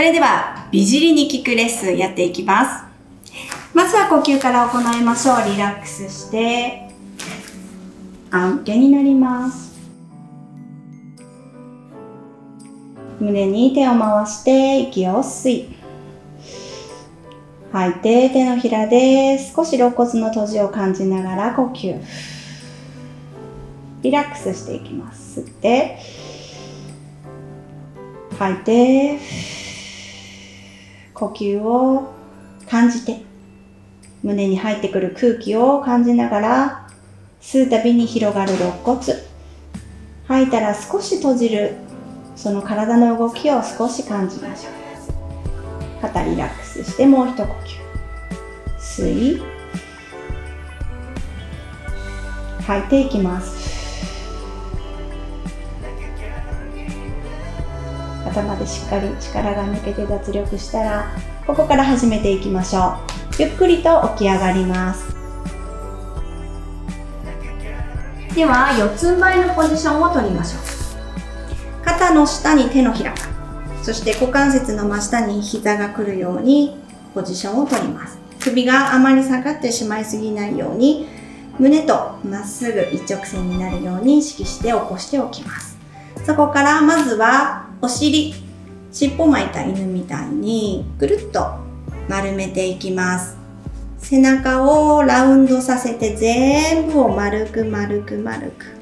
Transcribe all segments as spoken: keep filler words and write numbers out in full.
れでは美尻に効くレッスンやっていきます。まずは呼吸から行いましょう。リラックスして仰向けになります。胸に手を回して息を吸い、吐いて手のひらで少し肋骨の閉じを感じながら呼吸。リラックスしていきます。吸って吐いて、呼吸を感じて、胸に入ってくる空気を感じながら吸うたびに広がる肋骨、吐いたら少し閉じるその体の動きを少し感じましょう。肩リラックスしてもう一呼吸。吸い、吐いていきます。頭でしっかり力が抜けて脱力したら、ここから始めていきましょう。ゆっくりと起き上がります。では四つん這いのポジションをとりましょう。肩の下に手のひら、そして股関節の真下に膝が来るようにポジションをとります。首があまり下がってしまいすぎないように、胸とまっすぐ一直線になるように意識して起こしておきます。そこからまずはお尻、尻尾巻いた犬みたいにぐるっと丸めていきます。背中をラウンドさせて全部を丸く丸く丸く。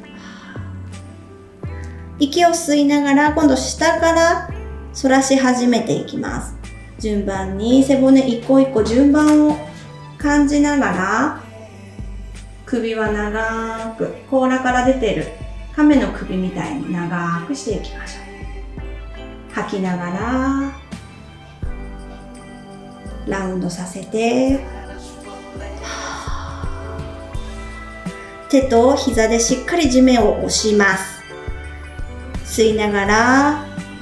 息を吸いながら今度下から反らし始めていきます。順番に背骨一個一個順番を感じながら、首は長く甲羅から出てる亀の首みたいに長くしていきましょう。吐きながらラウンドさせて、手と膝でしっかり地面を押します。吸いながら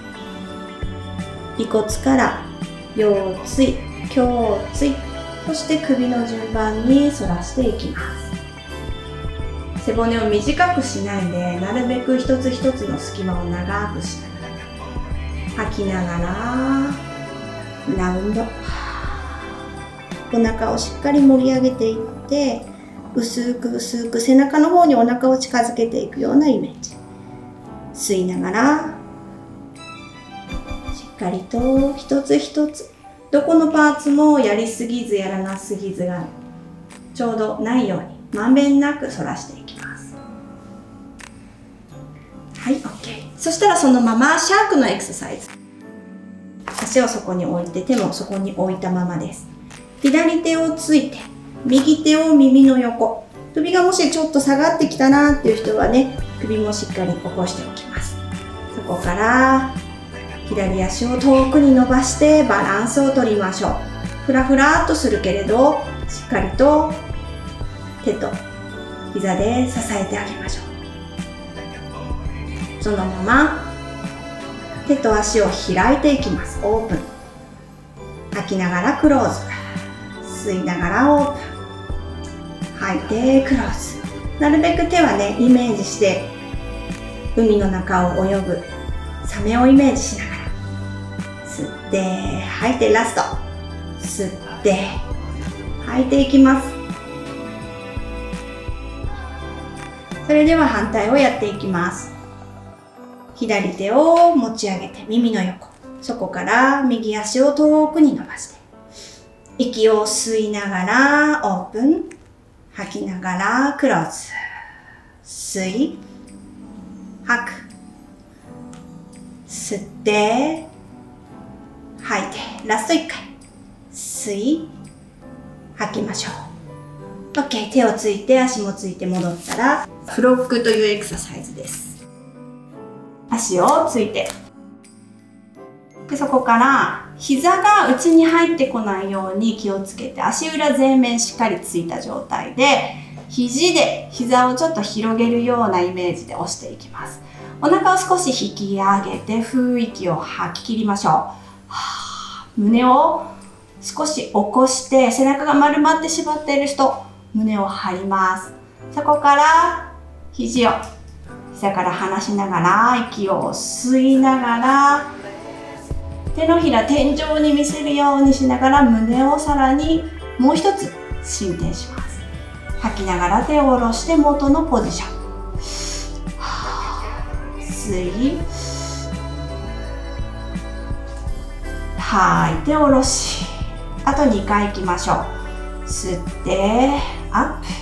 尾骨から腰椎、胸椎、そして首の順番に反らしていきます。背骨を短くしないで、なるべく一つ一つの隙間を長くしながら吐きながらラウンド。お腹をしっかり盛り上げていって、薄く薄く背中の方にお腹を近づけていくようなイメージ。吸いながらしっかりと一つ一つ、どこのパーツもやりすぎずやらなすぎずがちょうどないようにまんべんなく反らしていきます。はい、 OK。 そしたらそのままシャークのエクササイズ。足をそこに置いて、手もそこに置いたままです。左手をついて右手を耳の横、首がもしちょっと下がってきたなっていう人はね、首もしっかり起こしておきます。そこから左足を遠くに伸ばしてバランスをとりましょう。ふらふらっとするけれど、しっかりと手と膝で支えてあげましょう。そのまま手と足を開いていきます。オープン。吐きながらクローズ。吸いながらオープン。吐いてクローズ。なるべく手はね、イメージして海の中を泳ぐサメをイメージしながら吸って吐いて、ラスト吸って吐いていきます。それでは反対をやっていきます。左手を持ち上げて耳の横、そこから右足を遠くに伸ばして、息を吸いながらオープン、吐きながらクローズ。吸い、吐く、吸って吐いて、ラストいっかい吸い、吐きましょう。 OK。 手をついて足もついて戻ったらフロックというエクササイズです。足をついて、でそこから膝が内に入ってこないように気をつけて、足裏全面しっかりついた状態で肘で膝をちょっと広げるようなイメージで押していきます。お腹を少し引き上げて吸う息を吐き切りましょう。はあ、胸を少し起こして、背中が丸まってしまっている人、胸を張ります。そこから肘を膝から離しながら息を吸いながら手のひら天井に見せるようにしながら胸をさらにもう一つ伸展します。吐きながら手を下ろして元のポジション。吸い、吐いて下ろし、あとにかいいきましょう。吸ってアップ、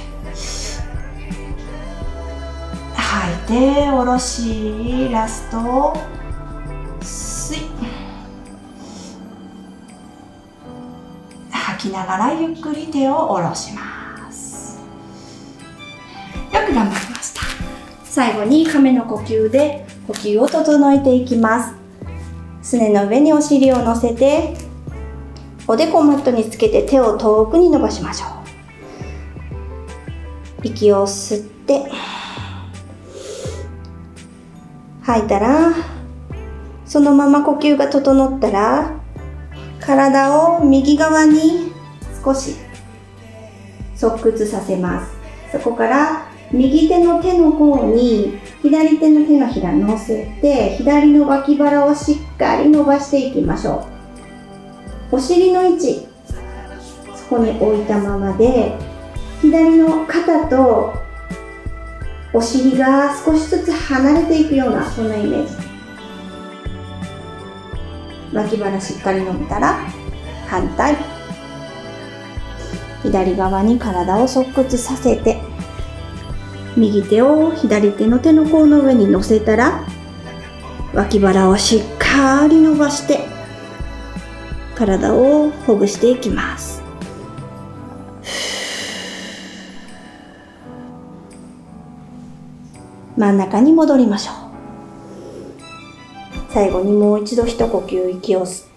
吐いて下ろし、ラスト吸い、吐きながらゆっくり手を下ろします。よく頑張りました。最後に亀の呼吸で呼吸を整えていきます。すねの上にお尻を乗せて、おでこをマットにつけて手を遠くに伸ばしましょう。息を吸って吐いたら、そのまま呼吸が整ったら体を右側に少し側屈させます。そこから右手の手の甲に左手の手のひら乗せて、左の脇腹をしっかり伸ばしていきましょう。お尻の位置、そこに置いたままで、左の肩とお尻が少しずつ離れていくような、そんなイメージ。脇腹しっかり伸びたら反対、左側に体を側屈させて、右手を左手の手の甲の上に乗せたら、脇腹をしっかり伸ばして体をほぐしていきます。真ん中に戻りましょう。最後にもう一度一呼吸息を吸って、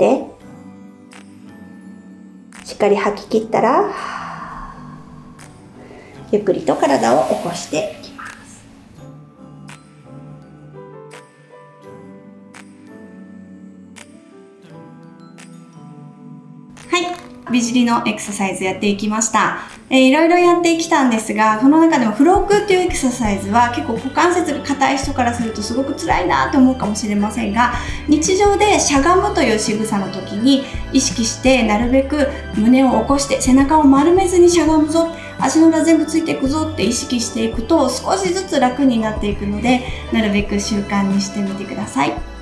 しっかり吐き切ったらゆっくりと体を起こしていきます。はい、美尻のエクササイズやっていきました。えー、いろいろやってきたんですが、その中でもフロッグっていうエクササイズは結構股関節が硬い人からするとすごく辛いなって思うかもしれませんが、日常でしゃがむという仕草の時に意識して、なるべく胸を起こして背中を丸めずにしゃがむぞ、足の裏全部ついていくぞって意識していくと少しずつ楽になっていくので、なるべく習慣にしてみてください。